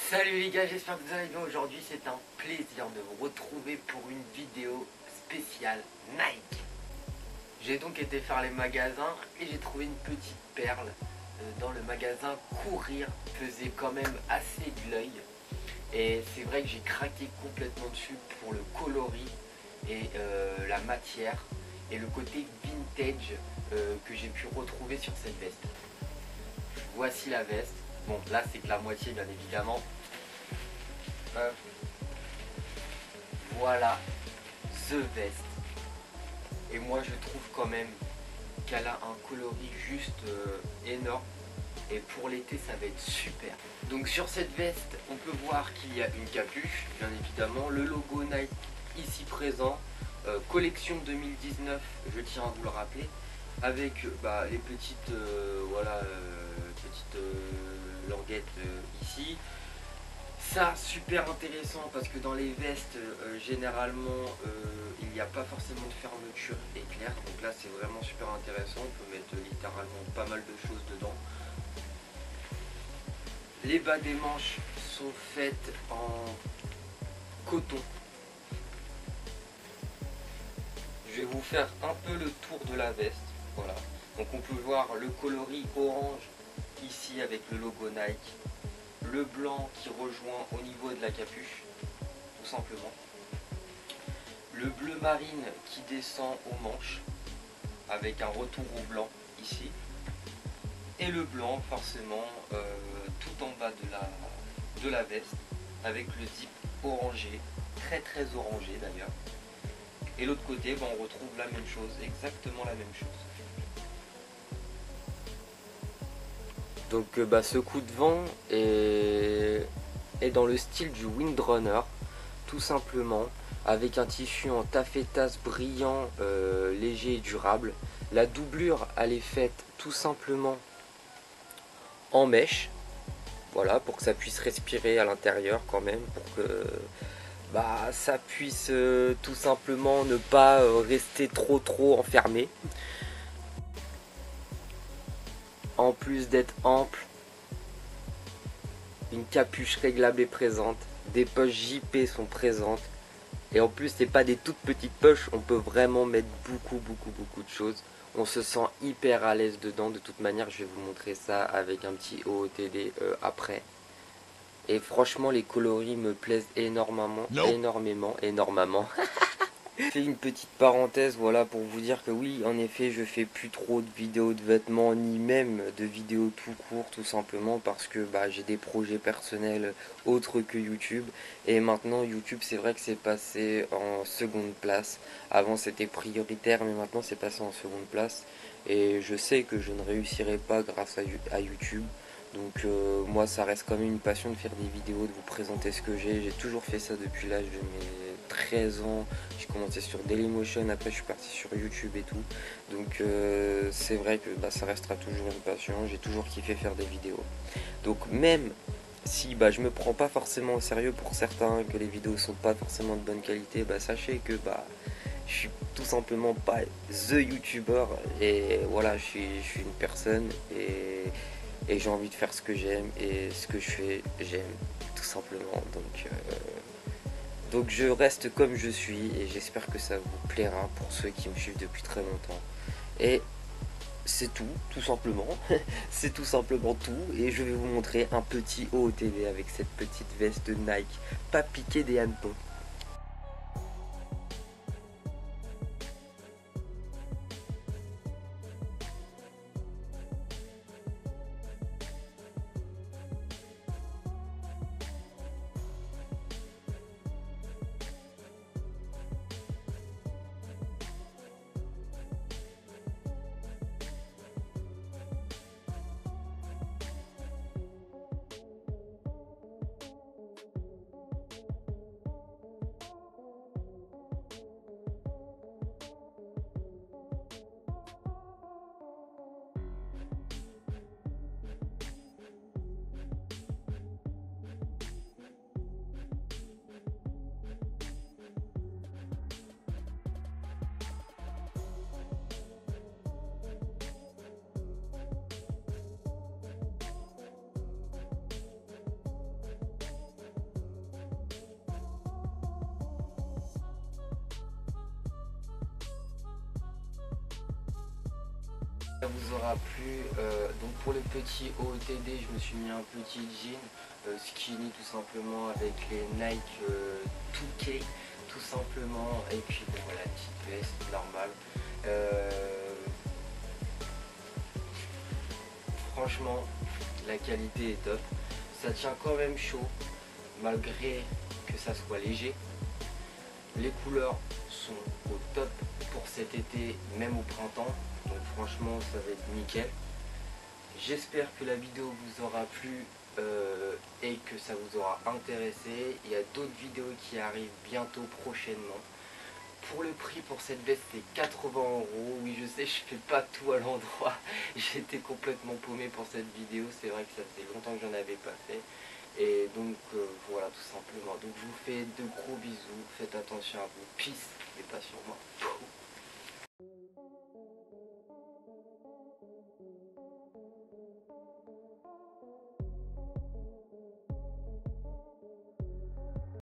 Salut les gars, j'espère que vous allez bien. Aujourd'hui c'est un plaisir de vous retrouver pour une vidéo spéciale Nike. J'ai donc été faire les magasins et j'ai trouvé une petite perle dans le magasin. Courir faisait quand même assez de l'œil. Et c'est vrai que j'ai craqué complètement dessus pour le coloris et la matière et le côté vintage que j'ai pu retrouver sur cette veste. Voici la veste. Bon, là c'est que la moitié bien évidemment. Voilà The Vest. Et moi je trouve quand même qu'elle a un coloris juste énorme. Et pour l'été ça va être super. Donc sur cette veste on peut voir qu'il y a une capuche, bien évidemment. Le logo Nike ici présent. Collection 2019, je tiens à vous le rappeler. Avec les petites languettes ici. Ça super intéressant parce que dans les vestes généralement il n'y a pas forcément de fermeture éclair, donc là c'est vraiment super intéressant. On peut mettre littéralement pas mal de choses dedans. Les bas des manches sont faites en coton. Je vais vous faire un peu le tour de la veste. Voilà, donc on peut voir le coloris orange ici avec le logo Nike, le blanc qui rejoint au niveau de la capuche, tout simplement, le bleu marine qui descend aux manches avec un retour au blanc ici, et le blanc forcément tout en bas de la veste avec le zip orangé, très orangé d'ailleurs. Et l'autre côté on retrouve la même chose, exactement la même chose. Donc ce coup de vent est dans le style du Windrunner, tout simplement, avec un tissu en taffetas brillant, léger et durable. La doublure elle est faite tout simplement en mèche, voilà, pour que ça puisse respirer à l'intérieur quand même, pour que ça puisse tout simplement ne pas rester trop enfermé. En plus d'être ample, une capuche réglable est présente, des poches JP sont présentes, et en plus c'est pas des toutes petites poches, on peut vraiment mettre beaucoup de choses. On se sent hyper à l'aise dedans. De toute manière je vais vous montrer ça avec un petit OOTD après. Et franchement les coloris me plaisent énormément. Je fais une petite parenthèse, voilà, pour vous dire que oui, en effet, je fais plus trop de vidéos de vêtements, ni même de vidéos tout court, tout simplement parce que j'ai des projets personnels autres que YouTube. Et maintenant, YouTube, c'est vrai que c'est passé en seconde place. Avant, c'était prioritaire, mais maintenant, c'est passé en seconde place. Et je sais que je ne réussirai pas grâce à YouTube. Donc moi ça reste quand même une passion de faire des vidéos, de vous présenter ce que j'ai. J'ai toujours fait ça depuis l'âge de mes 13 ans. J'ai commencé sur Dailymotion, après je suis parti sur YouTube et tout. Donc c'est vrai que ça restera toujours une passion. J'ai toujours kiffé faire des vidéos. Donc même si je me prends pas forcément au sérieux pour certains, que les vidéos sont pas forcément de bonne qualité, sachez que je suis tout simplement pas the YouTuber. Et voilà, je suis une personne et j'ai envie de faire ce que j'aime, et ce que je fais j'aime tout simplement. Donc je reste comme je suis et j'espère que ça vous plaira pour ceux qui me suivent depuis très longtemps. Et c'est tout simplement. C'est tout simplement tout. Et je vais vous montrer un petit OOTD avec cette petite veste Nike, pas piqué des hannetons. Ça vous aura plu. Donc pour le petit OOTD, je me suis mis un petit jean skinny tout simplement avec les Nike 2K tout simplement, et puis bon, voilà, petite veste normale. Franchement, la qualité est top. Ça tient quand même chaud malgré que ça soit léger. Les couleurs sont au top pour cet été, même au printemps. Donc franchement, ça va être nickel. J'espère que la vidéo vous aura plu et que ça vous aura intéressé. Il y a d'autres vidéos qui arrivent bientôt prochainement. Pour le prix pour cette veste, c'est 80 euros. Oui, je sais, je fais pas tout à l'endroit. J'étais complètement paumé pour cette vidéo. C'est vrai que ça faisait longtemps que j'en avais pas fait. Et donc voilà, tout simplement. Donc je vous fais de gros bisous. Faites attention à vous. Peace, mais pas sur moi.